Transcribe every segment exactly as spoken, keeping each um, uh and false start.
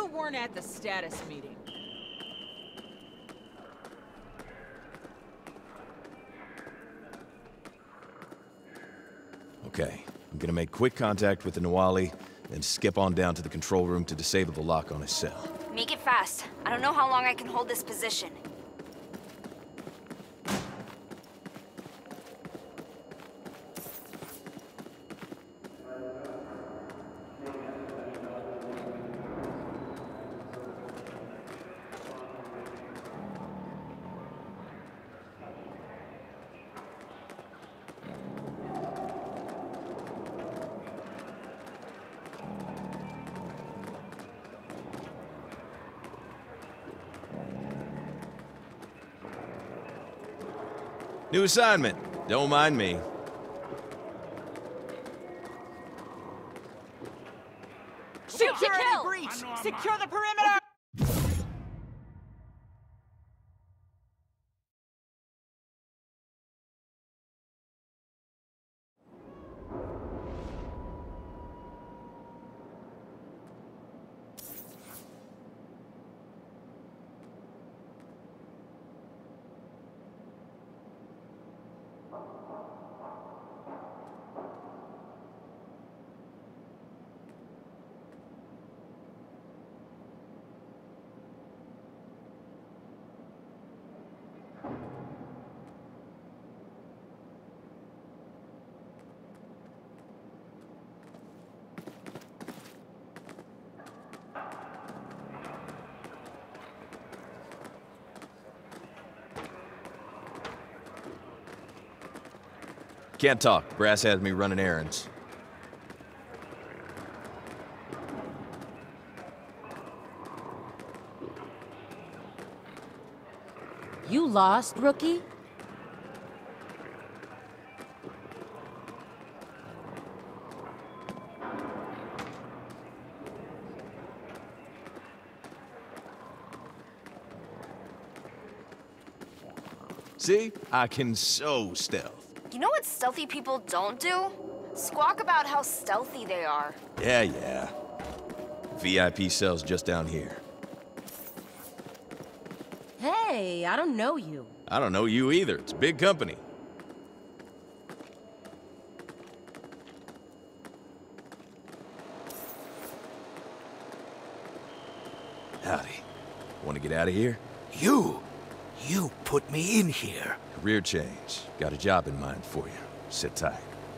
You weren't at the status meeting. Okay, I'm gonna make quick contact with the Nawali, then skip on down to the control room to disable the lock on his cell. Make it fast. I don't know how long I can hold this position. New assignment. Don't mind me. Security breach! Secure the perimeter! Can't talk. Brass has me running errands. You lost, rookie? See? I can so stealth. You know what stealthy people don't do? Squawk about how stealthy they are. Yeah, yeah. V I P cell's just down here. Hey, I don't know you. I don't know you either. It's a big company. Howdy. Want to get out of here? You? You put me in here. Career change. Got a job in mind for you. Sit tight.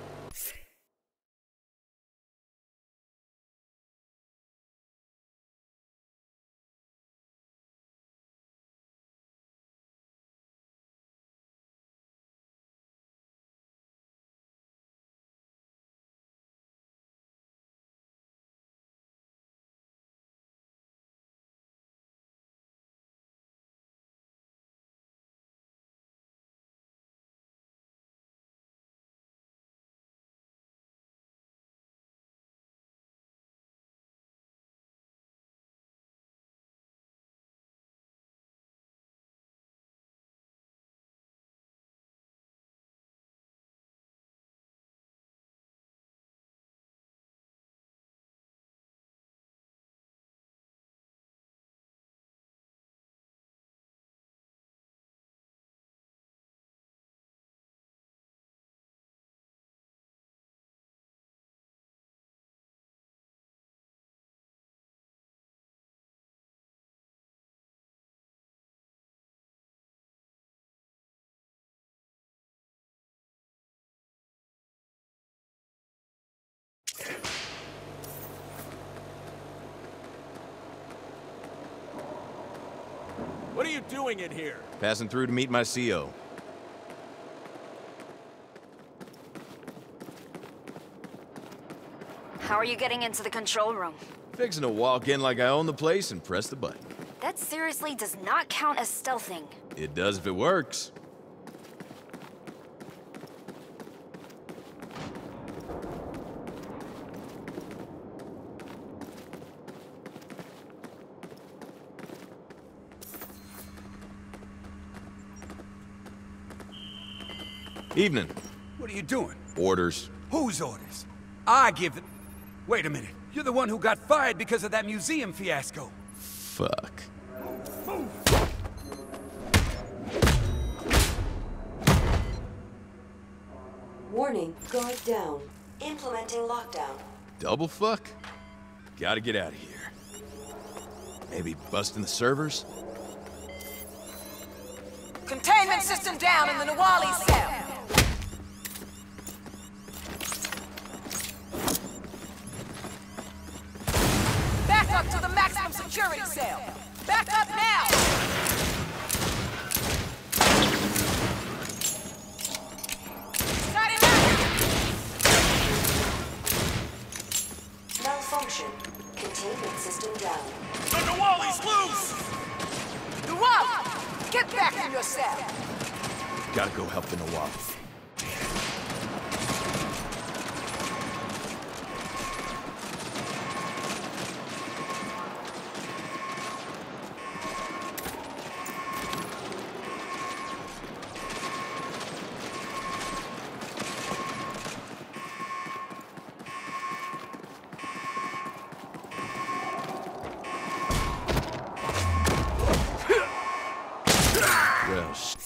What are you doing in here? Passing through to meet my C O. How are you getting into the control room? Fixing to walk in like I own the place and press the button. That seriously does not count as stealthing. It does if it works. Evening. What are you doing? Orders. Whose orders? I give them... Wait a minute. You're the one who got fired because of that museum fiasco. Fuck. Warning, guard down. Implementing lockdown. Double fuck? Gotta get out of here. Maybe busting the servers? Containment system down in the Nawali cell. Back up to the maximum security cell. Back up now. Got it now. Malfunction. Containment system down. The Nawali's loose! Nawali, get back in your cell. Gotta go help the Nawali. Well, sh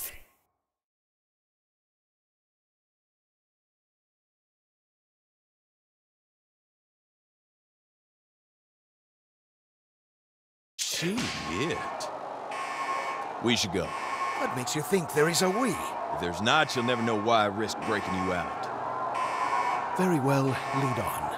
shit. We should go. What makes you think there is a we? If there's not, you'll never know why I risked breaking you out. Very well, lead on.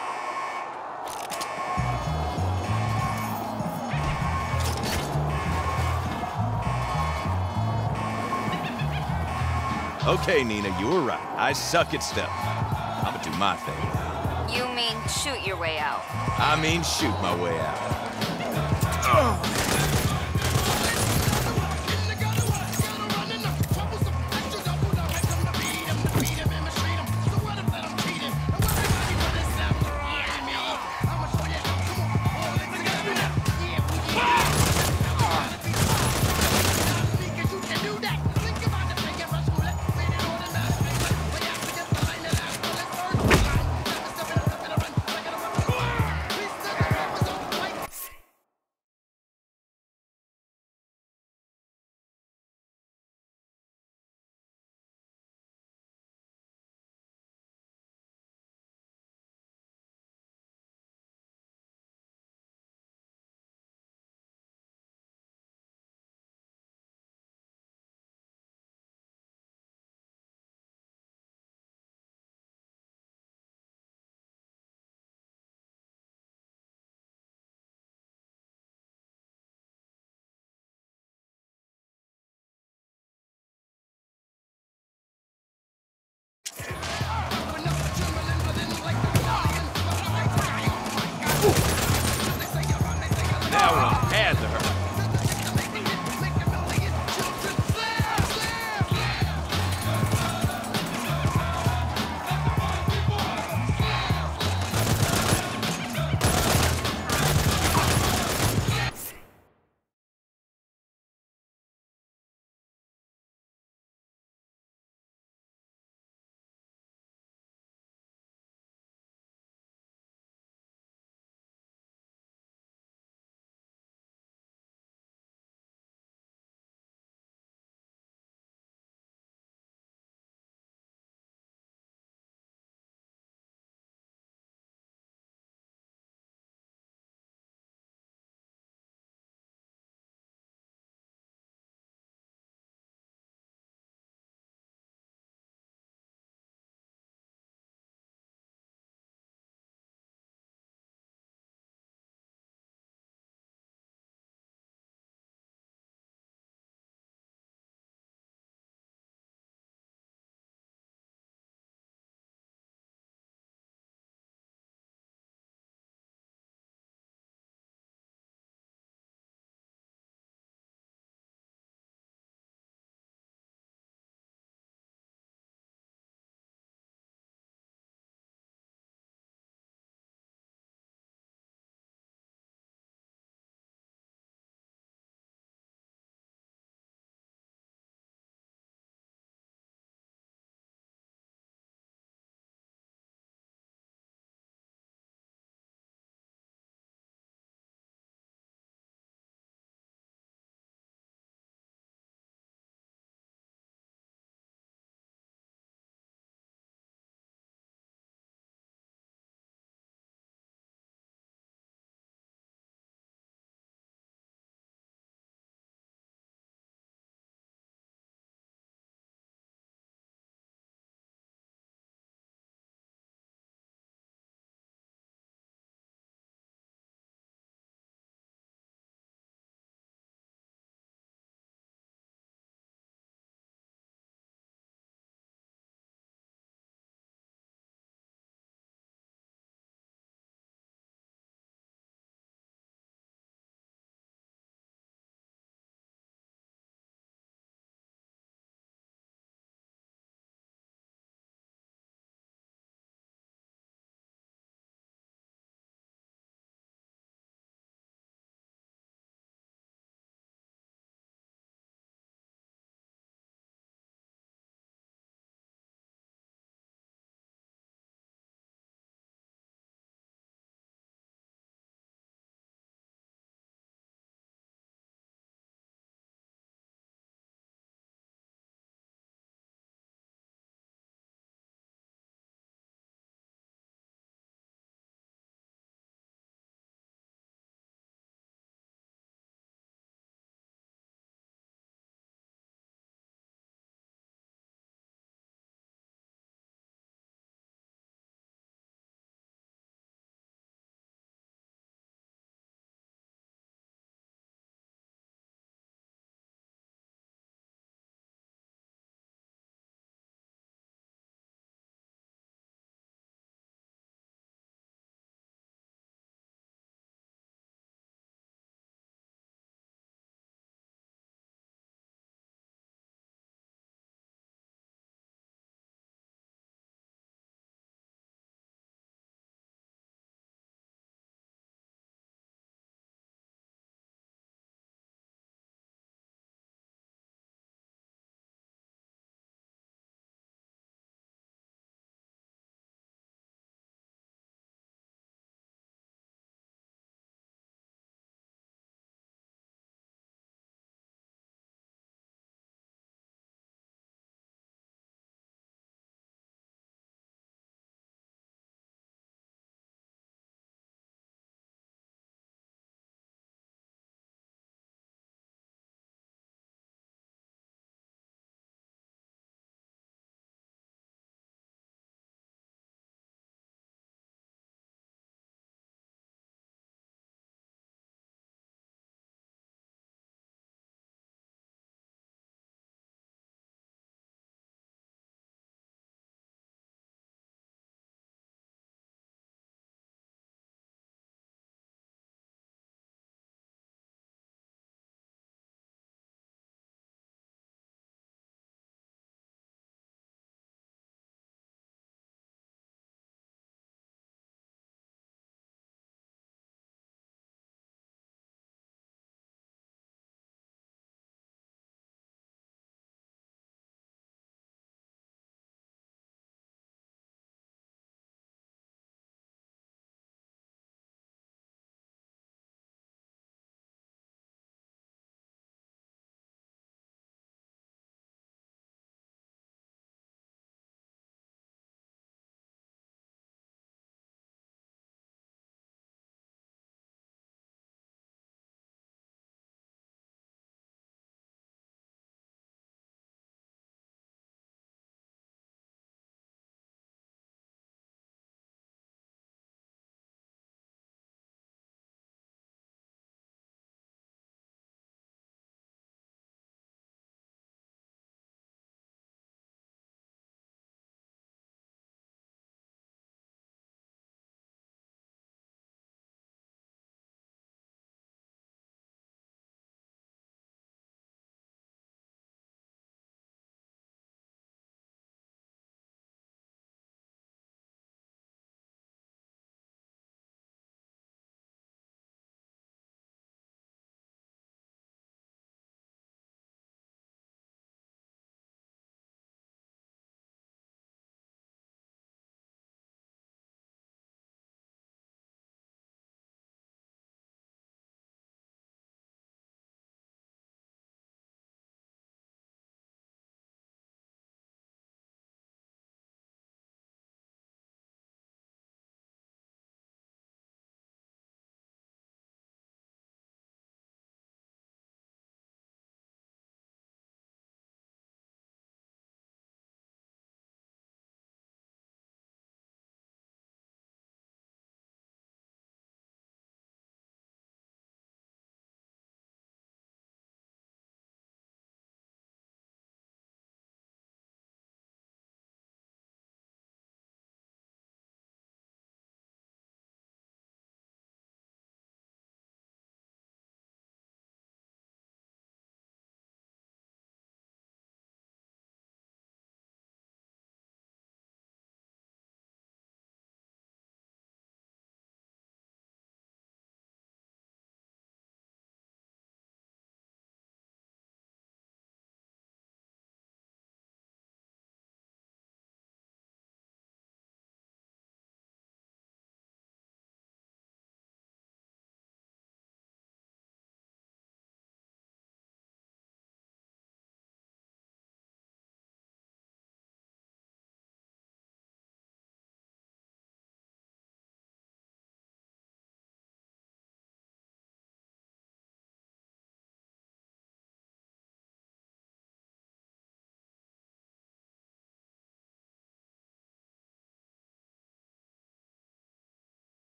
Okay, Nina, you were right. I suck at stealth. I'm gonna do my thing now. You mean shoot your way out? I mean shoot my way out.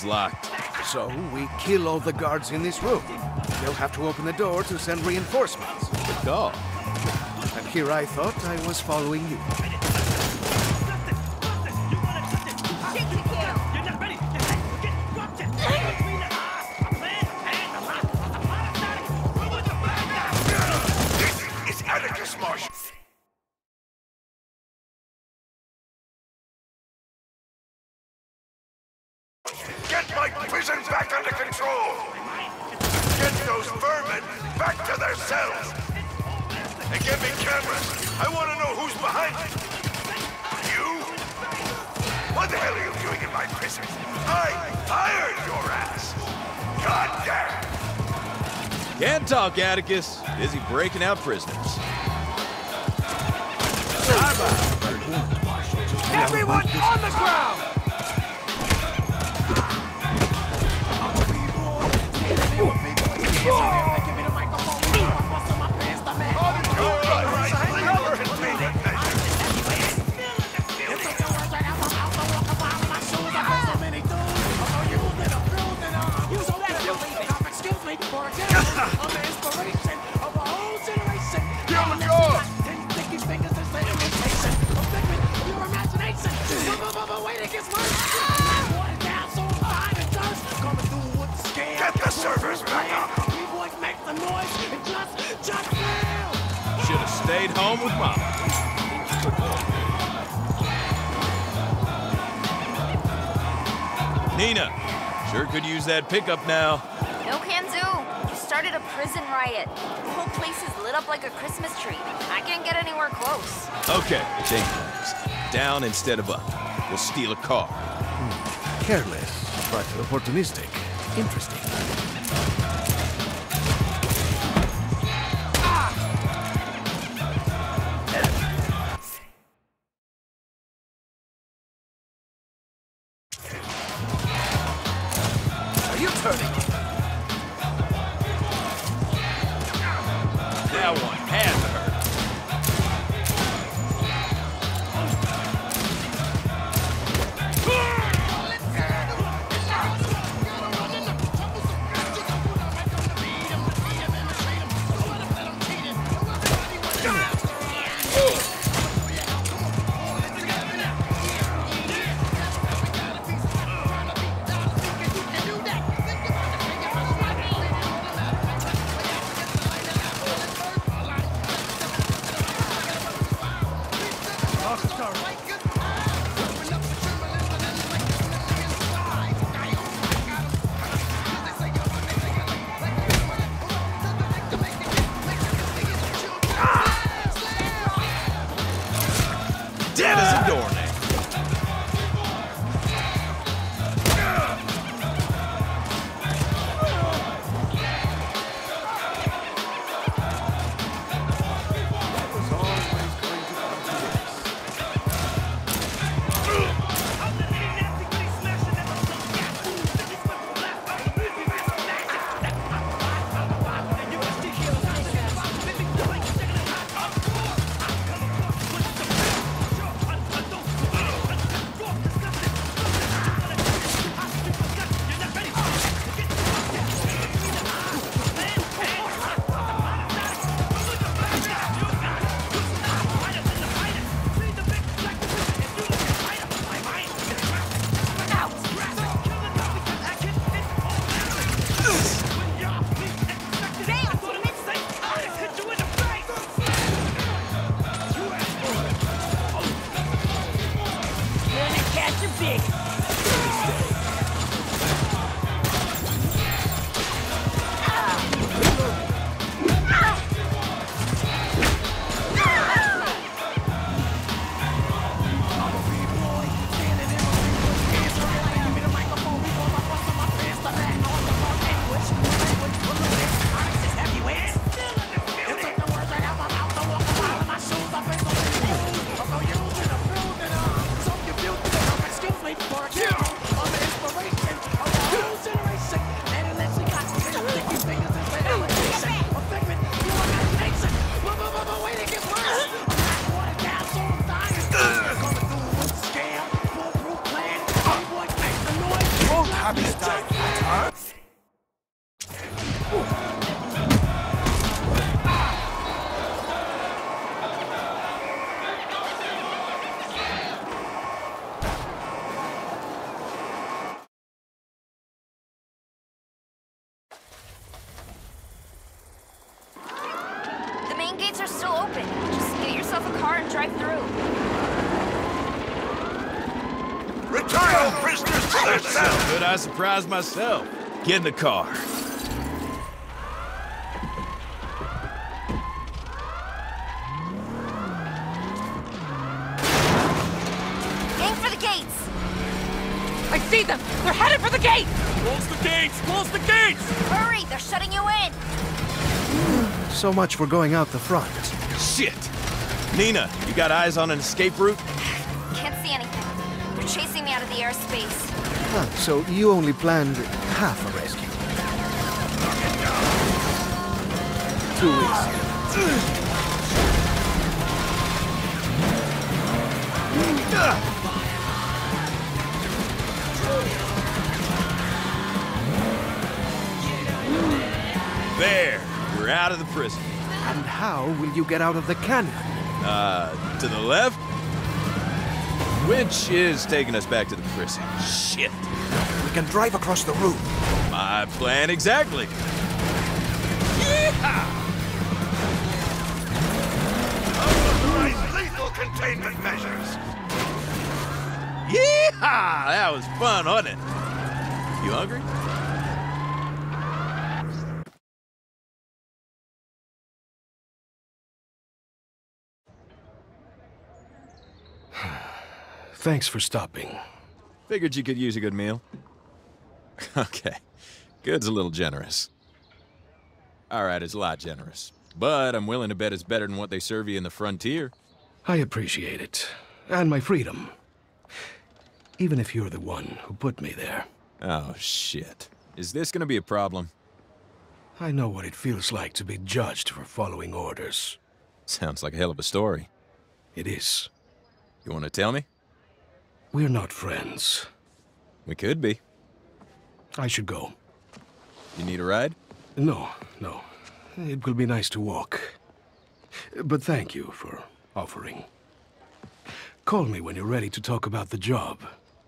locked. So we kill all the guards in this room. They'll have to open the door to send reinforcements. Good call. And here I thought I was following you. This is Atticus Marshall. Get my prison back under control! Get those vermin back to their cells! And get me cameras! I want to know who's behind it! You? What the hell are you doing in my prison? I fired your ass! God damn! Can't talk, Atticus. Busy breaking out prisoners. Everyone on the ground! Get the servers back up! Should have stayed home with Mama. Nina, sure could use that pickup now. No can do. You started a prison riot. The whole place is lit up like a Christmas tree. I can't get anywhere close. Okay, change plans. Down instead of up. We'll steal a car. Careless, but opportunistic. Interesting. Are you turning? That one had to hurt. still open. Just get yourself a car and drive through. Return all prisoners to their cells! Good, I surprised myself. Get in the car. Aim for the gates! I see them! They're headed for the gate! Close the gates! Close the gates! Hurry, they're shutting you in! So much for going out the front. Shit! Nina, you got eyes on an escape route? Can't see anything. They're chasing me out of the airspace. Ah, so you only planned half a rescue. Too easy. There, we're out of the prison. And how will you get out of the canyon? Uh, to the left? Which is taking us back to the prison. Shit. We can drive across the room. My plan exactly. Yeehaw! Authorize lethal containment measures! Yeehaw! That was fun, wasn't it? You hungry? Thanks for stopping. Figured you could use a good meal. Okay. Good's a little generous. Alright, it's a lot generous. But I'm willing to bet it's better than what they serve you in the frontier. I appreciate it. And my freedom. Even if you're the one who put me there. Oh, shit. Is this gonna be a problem? I know what it feels like to be judged for following orders. Sounds like a hell of a story. It is. You wanna tell me? We're not friends. We could be. I should go. You need a ride? No, no. It will be nice to walk. But thank you for offering. Call me when you're ready to talk about the job.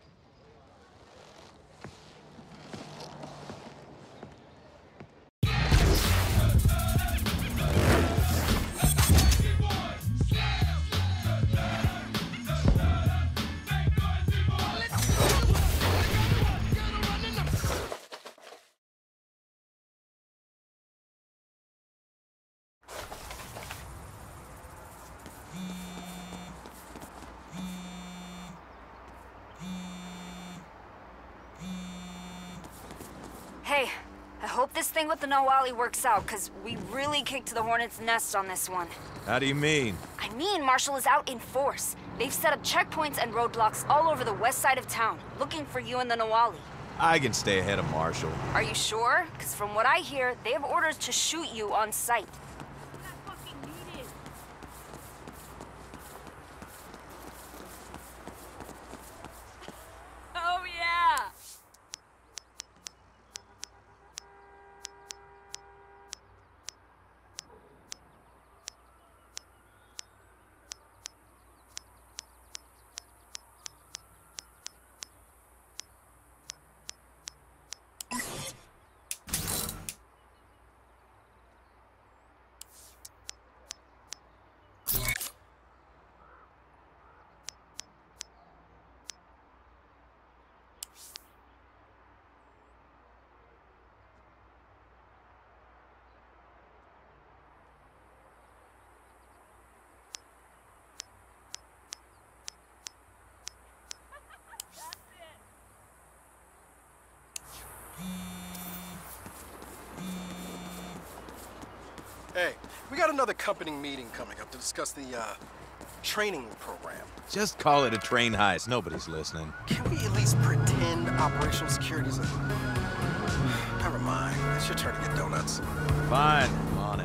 Hey, I hope this thing with the Nawali works out, because we really kicked the Hornet's nest on this one. How do you mean? I mean, Marshall is out in force. They've set up checkpoints and roadblocks all over the west side of town, looking for you and the Nawali. I can stay ahead of Marshall. Are you sure? Because from what I hear, they have orders to shoot you on sight. Oh, yeah! Hey, we got another company meeting coming up to discuss the, uh, training program. Just call it a train heist. Nobody's listening. Can we at least pretend operational security's a... Never mind. It's your turn to get donuts. Fine, I'm on it.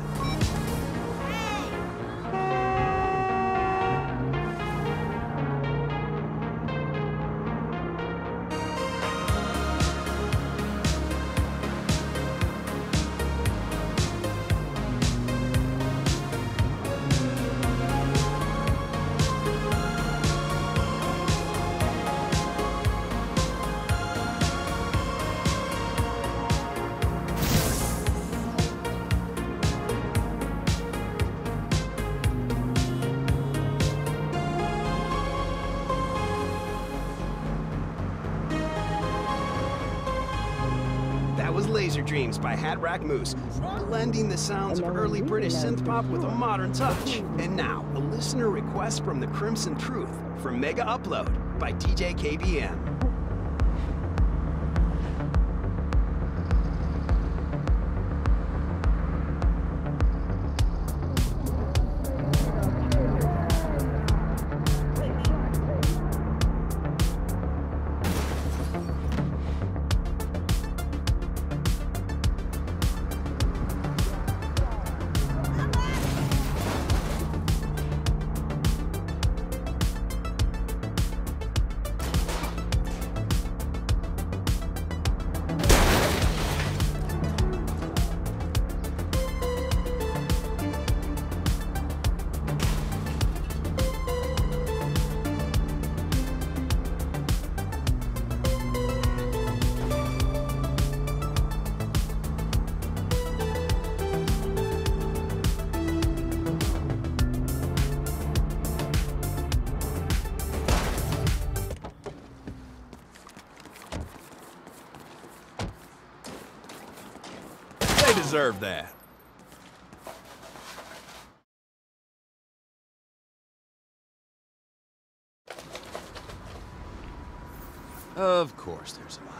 Laser Dreams by Hadrack Moose, blending the sounds of early British synth-pop with a modern touch. And now, a listener request from the Crimson Truth for Mega Upload by D J K B M. They deserve that. Of course there's a line.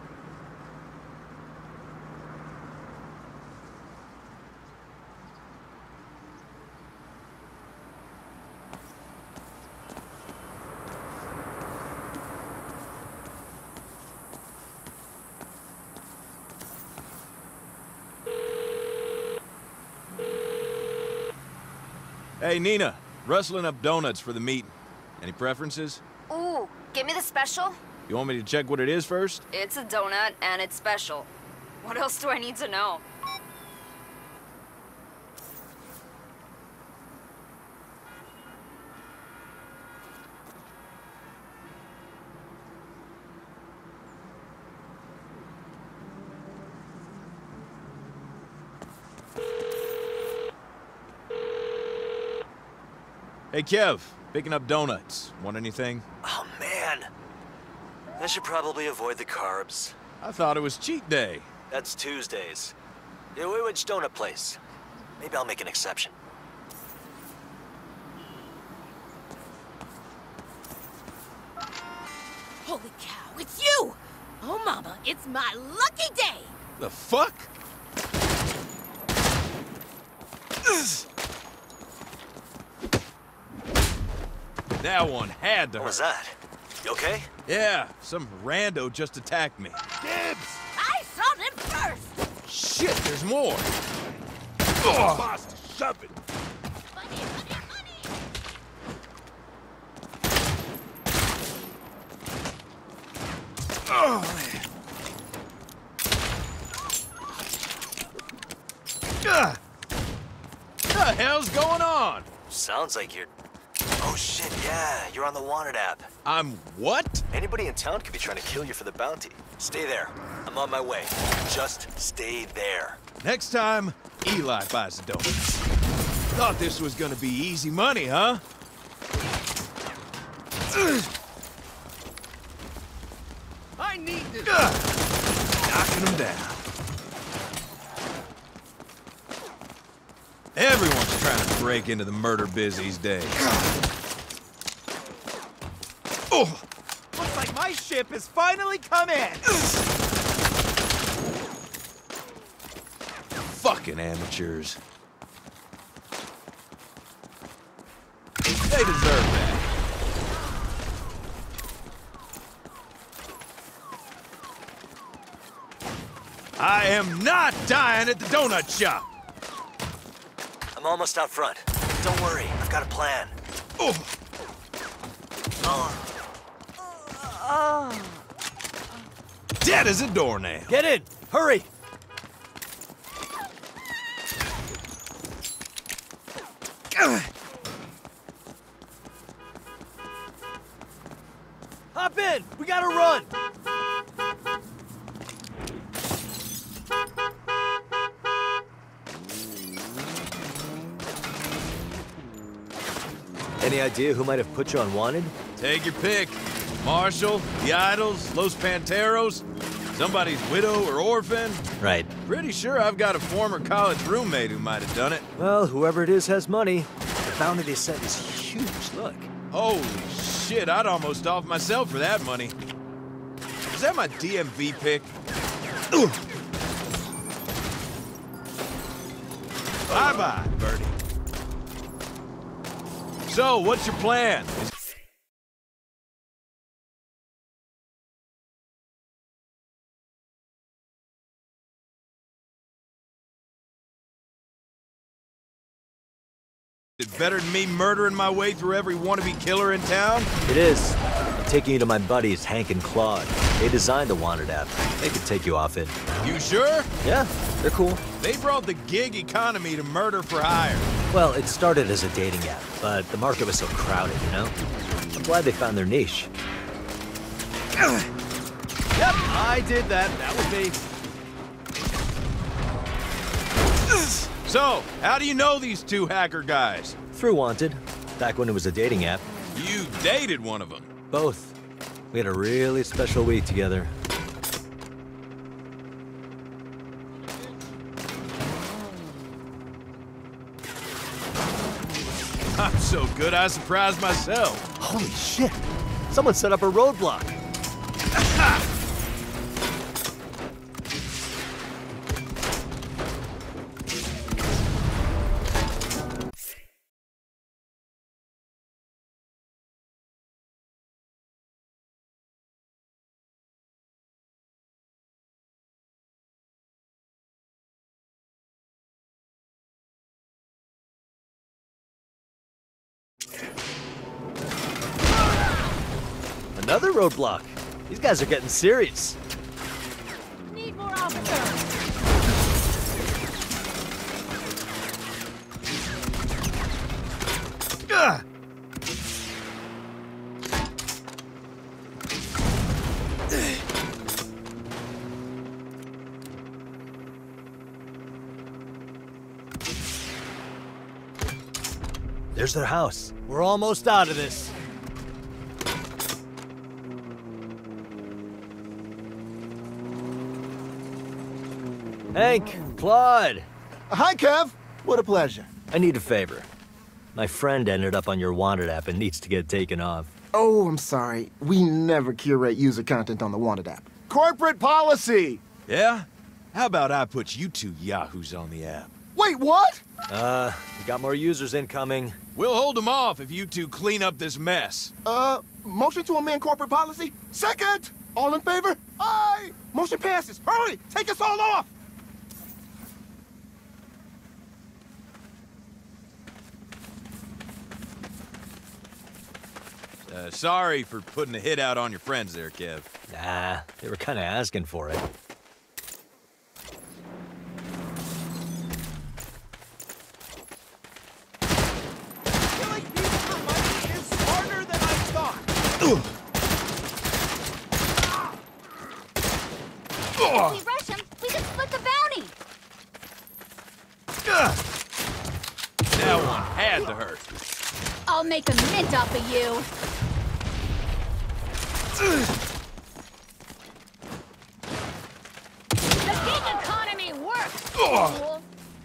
Hey, Nina, rustling up donuts for the meeting. Any preferences? Ooh, give me the special. You want me to check what it is first? It's a donut, and it's special. What else do I need to know? Hey, Kev, picking up donuts. Want anything? Oh, man. I should probably avoid the carbs. I thought it was cheat day. That's Tuesdays. Yeah, wh- which donut place? Maybe I'll make an exception. Holy cow, it's you! Oh, Mama, it's my lucky day! The fuck? That one had to hurt. What was that? You okay? Yeah, some rando just attacked me. Gibbs! I saw them first! Shit, there's more. Oh, boss, shove it. Money, money, money! Oh, man. Ugh. What the hell's going on? Sounds like you're... Oh, shit, yeah. You're on the Wanted app. I'm what? Anybody in town could be trying to kill you for the bounty. Stay there. I'm on my way. Just stay there. Next time, Eli buys the donuts. Thought this was gonna be easy money, huh? I need this. Knocking them down. Everyone's trying to break into the murder biz these days. Oh! Looks like my ship has finally come in. Fucking amateurs. They deserve that. I am not dying at the donut shop. I'm almost out front. Don't worry, I've got a plan. Oh. Oh. Oh. Dead as a doornail. Get in! Hurry! Hop in! We gotta run! Any idea who might have put you on Wanted? Take your pick. Marshall, the Idols, Los Panteros. Somebody's widow or orphan? Right. Pretty sure I've got a former college roommate who might have done it. Well, whoever it is has money. The bounty they set is huge, look. Holy shit, I'd almost off myself for that money. Is that my D M V pick? Bye-bye, Birdie. So, what's your plan? Is it better than me murdering my way through every wannabe killer in town? It is. I'm taking you to my buddies, Hank and Claude. They designed the Wanted app. They could take you off it. You sure? Yeah, they're cool. They brought the gig economy to murder for hire. Well, it started as a dating app, but the market was so crowded, you know? I'm glad they found their niche. Yep, I did that. That was me. So, how do you know these two hacker guys? Through Wanted, back when it was a dating app. You dated one of them? Both. We had a really special week together. I'm so good I surprised myself. Holy shit! Someone set up a roadblock. Another roadblock. These guys are getting serious. Need more officers. Ugh. There's their house. We're almost out of this. Hank, Claude. Hi, Kev. What a pleasure. I need a favor. My friend ended up on your Wanted app and needs to get taken off. Oh, I'm sorry. We never curate user content on the Wanted app. Corporate policy! Yeah? How about I put you two yahoos on the app? Wait, what? Uh, we got more users incoming. We'll hold them off if you two clean up this mess. Uh, motion to amend corporate policy? Second! All in favor? Aye! Motion passes. Hurry! Take us all off! Uh, sorry for putting a hit out on your friends there, Kev. Nah, they were kind of asking for it. Killing people for money is harder than I thought. If we rush him, we can split the bounty. That one had to hurt. I'll make a mint off of you. The gig economy works. fool.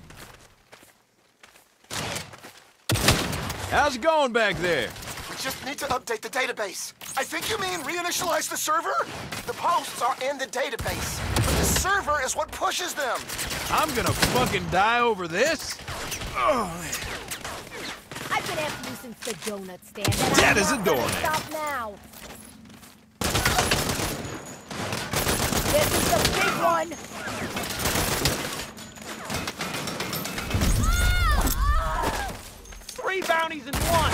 How's it going back there? We just need to update the database. I think you mean reinitialize the server? The posts are in the database, but the server is what pushes them. I'm gonna fucking die over this? Oh, I've been after you since the donut stand. And Dead I'm as a not gonna doornail. Stop now. This is the big one. Three bounties in one.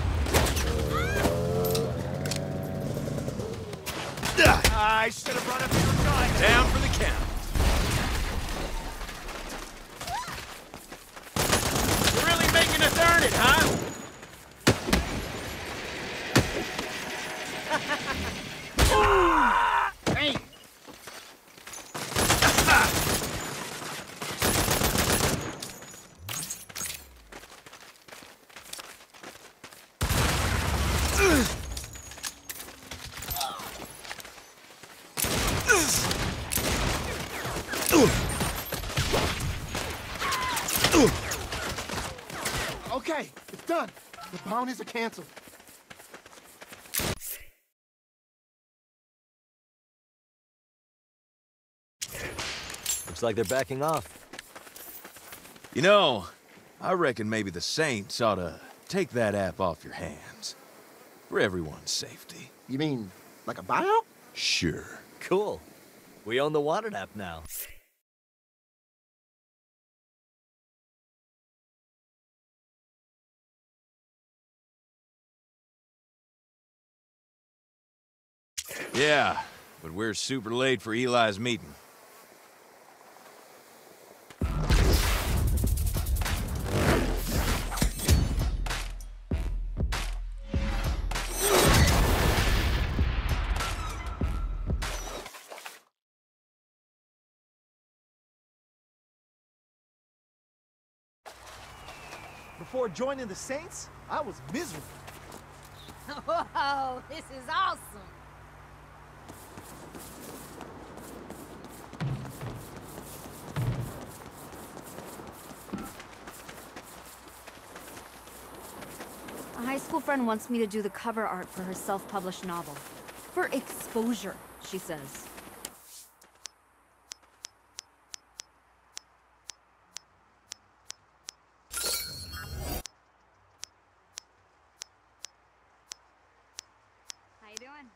I should have run up your side. Down for the count. You're really making us earn it, huh? Hey. Okay, it's done. The bounties are canceled. Looks like they're backing off. You know, I reckon maybe the Saints ought to take that app off your hands. For everyone's safety. You mean, like a buyout? Sure. Cool. We own the Wanted app now. Yeah, but we're super late for Eli's meeting. Before joining the Saints, I was miserable. Whoa, this is awesome. A high school friend wants me to do the cover art for her self-published novel. For exposure, she says. How you doing?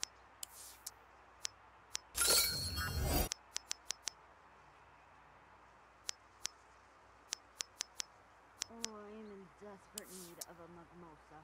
Oh, I am in desperate need of a mimosa.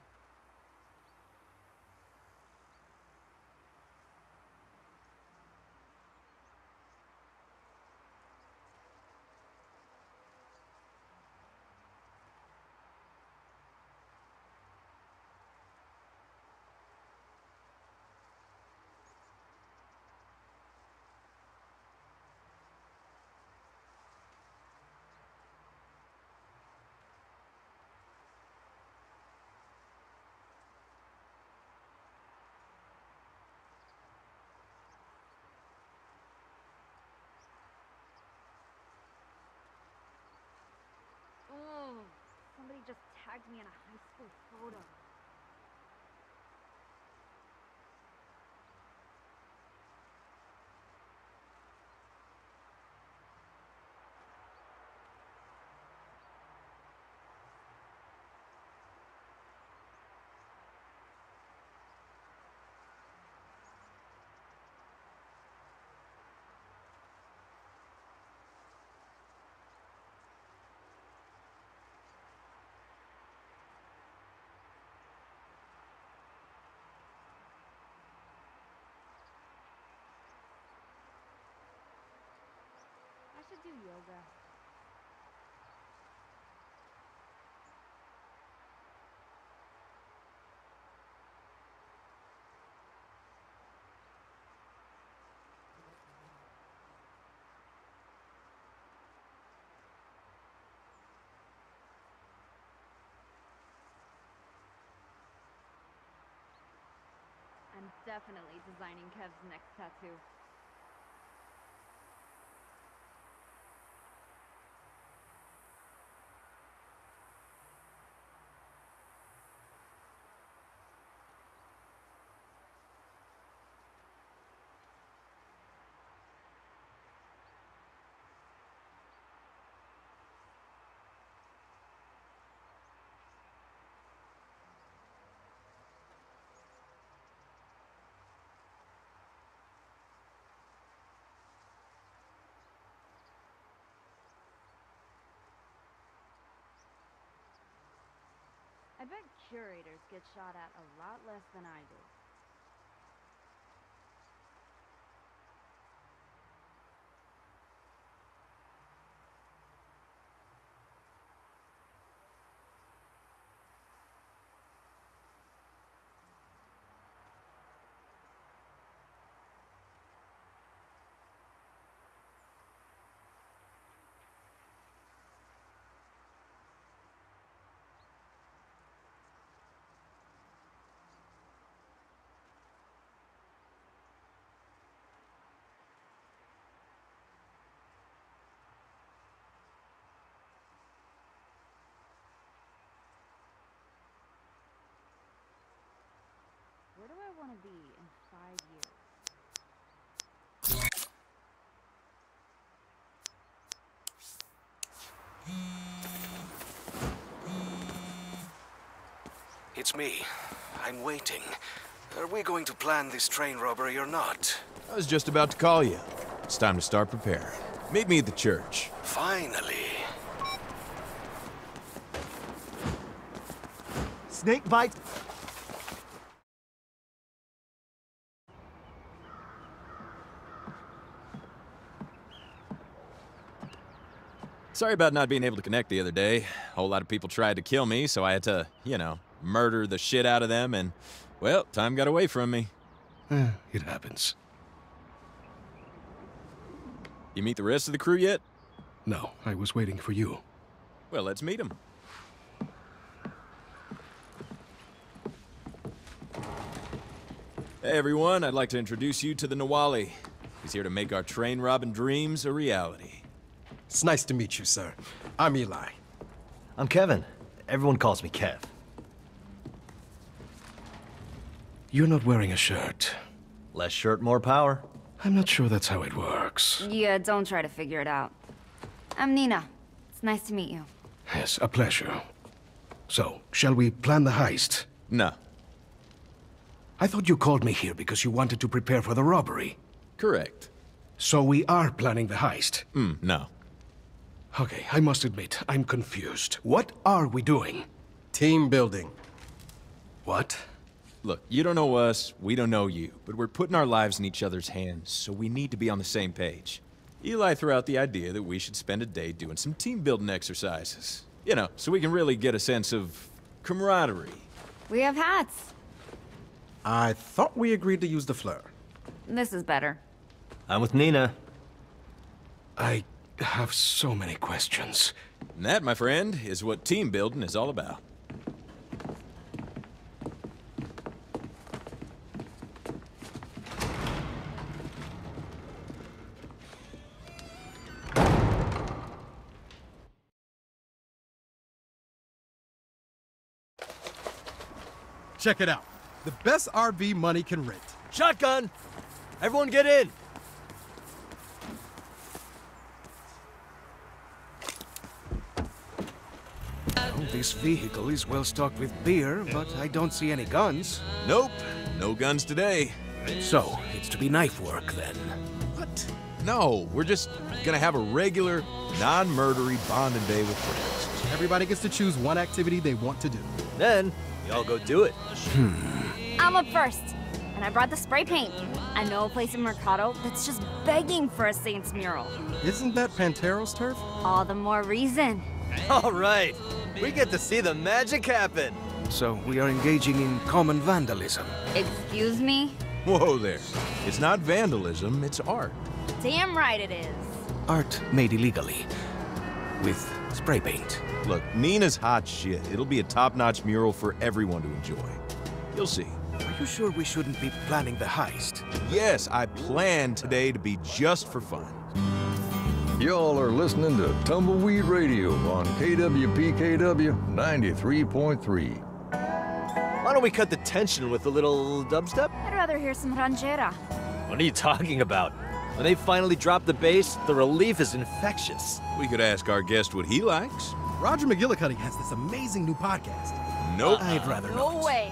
Oh, somebody just tagged me in a high school photo. I should do yoga. I'm definitely designing Kev's next tattoo. I bet curators get shot at a lot less than I do. be in five years? It's me. I'm waiting. Are we going to plan this train robbery or not? I was just about to call you. It's time to start preparing. Meet me at the church. Finally. Snake bite. Sorry about not being able to connect the other day. A whole lot of people tried to kill me, so I had to, you know, murder the shit out of them, and, well, time got away from me. Eh, it happens. You meet the rest of the crew yet? No, I was waiting for you. Well, let's meet them. Hey everyone, I'd like to introduce you to the Nawali. He's here to make our train robbing dreams a reality. It's nice to meet you, sir. I'm Eli. I'm Kevin. Everyone calls me Kev. You're not wearing a shirt. Less shirt, more power. I'm not sure that's how it works. Yeah, don't try to figure it out. I'm Nina. It's nice to meet you. Yes, a pleasure. So, shall we plan the heist? No. I thought you called me here because you wanted to prepare for the robbery. Correct. So we are planning the heist? Hmm, no. Okay, I must admit, I'm confused. What are we doing? Team building. What? Look, you don't know us, we don't know you, but we're putting our lives in each other's hands, so we need to be on the same page. Eli threw out the idea that we should spend a day doing some team-building exercises. You know, so we can really get a sense of camaraderie. We have hats. I thought we agreed to use the fleur. This is better. I'm with Nina. I have so many questions. And that, my friend, is what team building is all about. Check it out. The best R V money can rent. Shotgun! Everyone get in! Well, this vehicle is well stocked with beer, but I don't see any guns. Nope, no guns today. So, it's to be knife work, then. What? No, we're just gonna have a regular, non-murdery bonding day with friends. Everybody gets to choose one activity they want to do. Then, we all go do it. I'm up first, and I brought the spray paint. I know a place in Mercado that's just begging for a Saints mural. Isn't that Pantero's turf? All the more reason. All right, we get to see the magic happen. So, we are engaging in common vandalism. Excuse me? Whoa there. It's not vandalism, it's art. Damn right it is. Art made illegally. With spray paint. Look, Nina's hot shit. It'll be a top-notch mural for everyone to enjoy. You'll see. Are you sure we shouldn't be planning the heist? Yes, I planned today to be just for fun. Y'all are listening to Tumbleweed Radio on K W P K W ninety-three point three. Why don't we cut the tension with a little dubstep? I'd rather hear some ranchera. What are you talking about? When they finally drop the bass, the relief is infectious. We could ask our guest what he likes. Roger McGillicuddy has this amazing new podcast. Nope. I'd rather not. No way.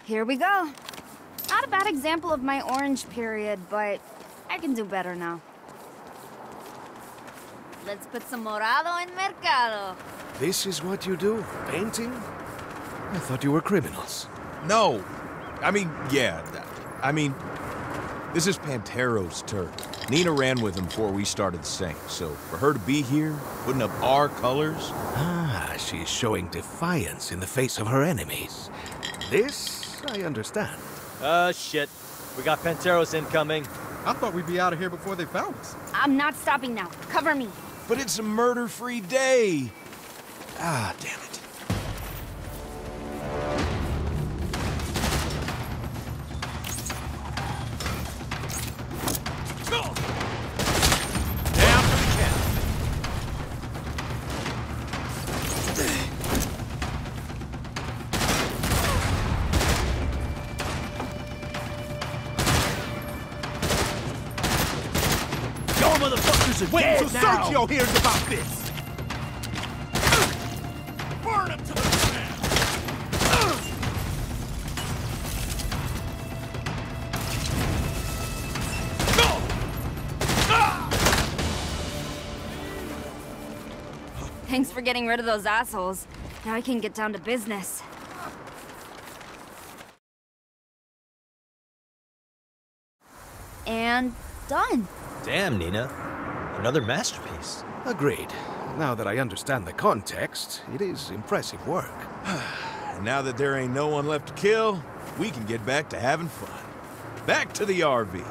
Here we go. Not a bad example of my orange period, but I can do better now. Let's put some morado en mercado. This is what you do? Painting? I thought you were criminals. No. I mean, yeah. I mean, this is Pantero's turf. Nina ran with him before we started the Saint, so for her to be here, putting up our colors... Ah, she's showing defiance in the face of her enemies. This, I understand. Uh, shit. We got Panteros incoming. I thought we'd be out of here before they found us. I'm not stopping now. Cover me. But it's a murder-free day. Ah, damn it. Wait till Sergio hears about this! Burn him to the ground! Thanks for getting rid of those assholes. Now I can get down to business. And done. Damn, Nina. Another masterpiece. Agreed. Now that I understand the context, it is impressive work. And now that there ain't no one left to kill, we can get back to having fun. Back to the R V.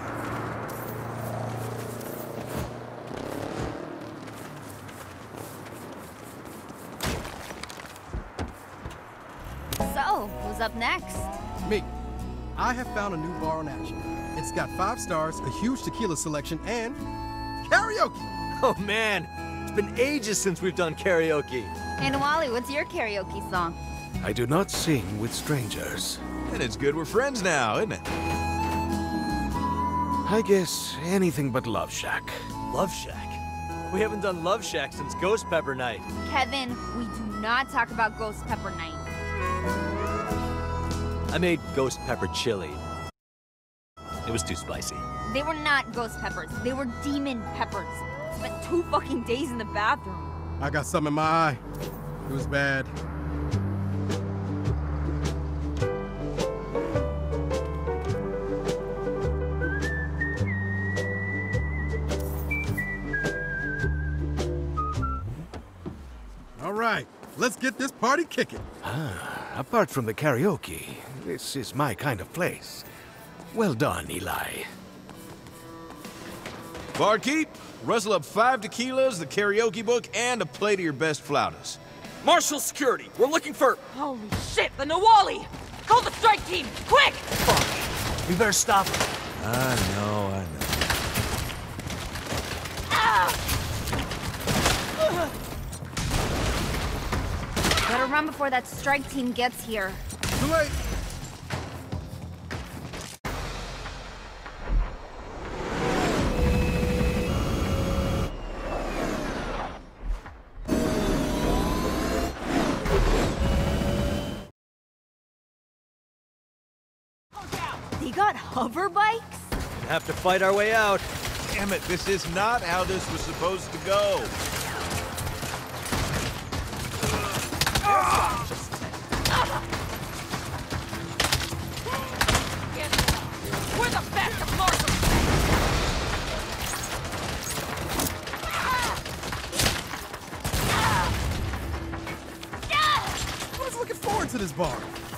So, who's up next? Me. I have found a new bar on Action. It's got five stars, a huge tequila selection, and karaoke! Oh man, it's been ages since we've done karaoke. And Wally, what's your karaoke song? I do not sing with strangers. And it's good we're friends now, isn't it? I guess anything but Love Shack. Love Shack? We haven't done Love Shack since Ghost Pepper Night. Kevin, we do not talk about Ghost Pepper Night. I made Ghost Pepper chili. It was too spicy. They were not ghost peppers. They were demon peppers. Spent two fucking days in the bathroom. I got something in my eye. It was bad. All right, let's get this party kicking. Ah, apart from the karaoke, this is my kind of place. Well done, Eli. Barkeep, rustle up five tequilas, the karaoke book, and a plate of your best flautas. Marshal security, we're looking for... Holy shit, the Nawali! Call the strike team, quick! Fuck, we better stop him. I know, I know. Ah! Better run before that strike team gets here. Too late. They got hover bikes? We have to fight our way out. Damn it, this is not how this was supposed to go. We're the best of Marshall! I was looking forward to this bar.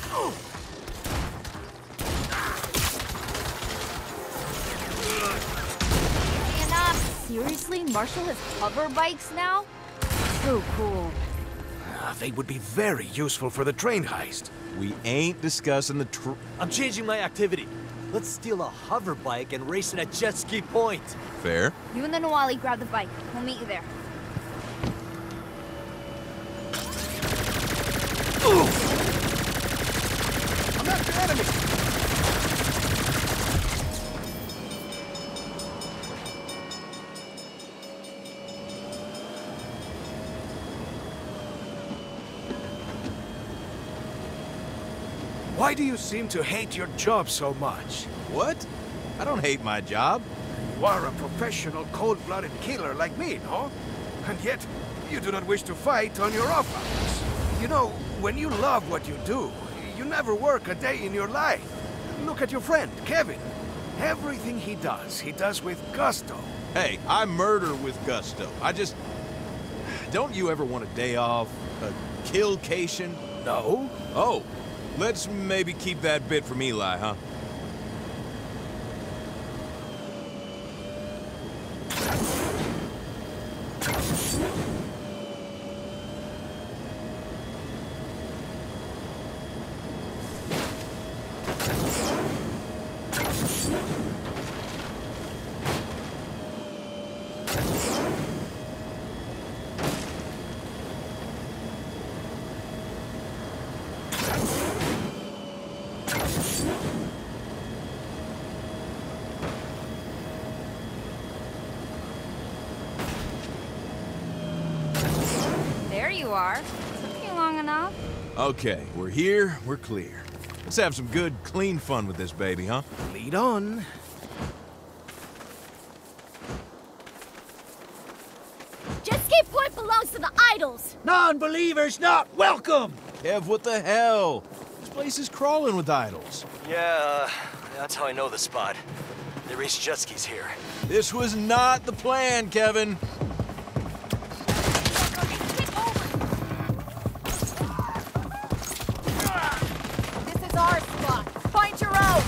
And uh, seriously, Marshall has hover bikes now? So cool. Ah, they would be very useful for the train heist. We ain't discussing the tr- I'm changing my activity. Let's steal a hover bike and race it at Jet Ski Point. Fair. You and the Nawali grab the bike. We'll meet you there. I'm at the enemy! Why do you seem to hate your job so much? What? I don't hate my job. You are a professional, cold-blooded killer like me, no? And yet, you do not wish to fight on your off hours. You know, when you love what you do, you never work a day in your life. Look at your friend, Kevin. Everything he does, he does with gusto. Hey, I murder with gusto. I just... Don't you ever want a day off? A killcation? No. Oh, let's maybe keep that bit from Eli, huh? There you are. Took you long enough. Okay, we're here, we're clear. Let's have some good, clean fun with this baby, huh? Lead on. Jetski Point belongs to the idols. Non-believers not welcome! Kev, what the hell? This place is crawling with idols. Yeah, uh, that's how I know the spot. They race jet skis here. This was not the plan, Kevin. This is our spot. Find your own.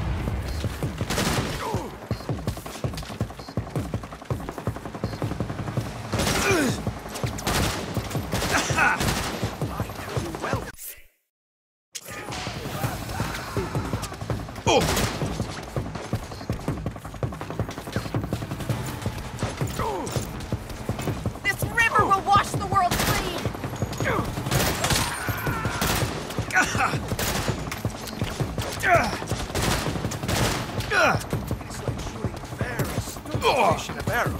This river will wash the world clean. It's like shooting bears. Stupid fish in a barrel.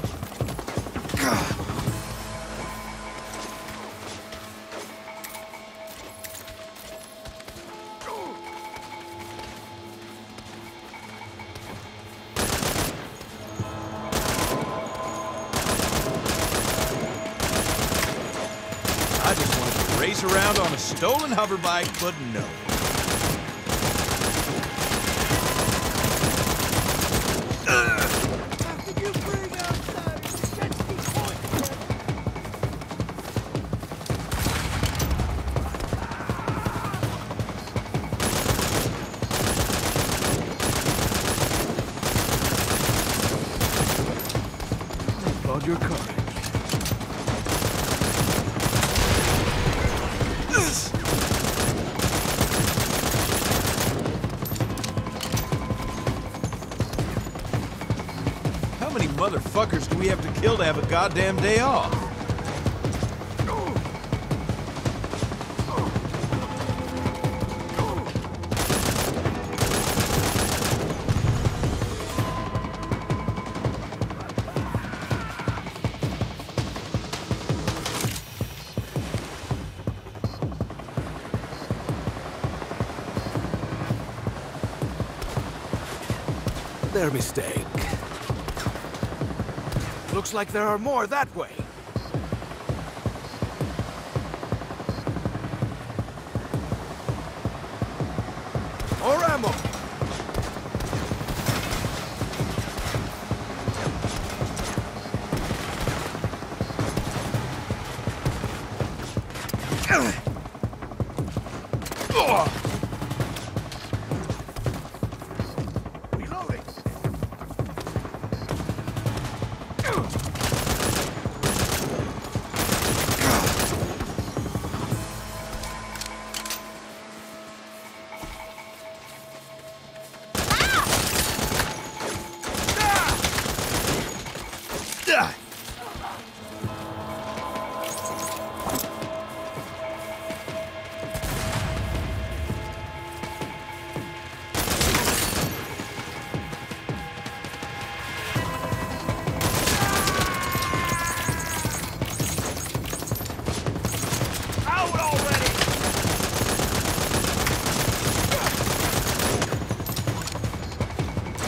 I just wanted to race around on a stolen hoverbike, but no. Applaud your courage. How many motherfuckers do we have to kill to have a goddamn day off? Their mistake. Looks like there are more that way. More ammo. Reloading.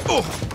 Oh!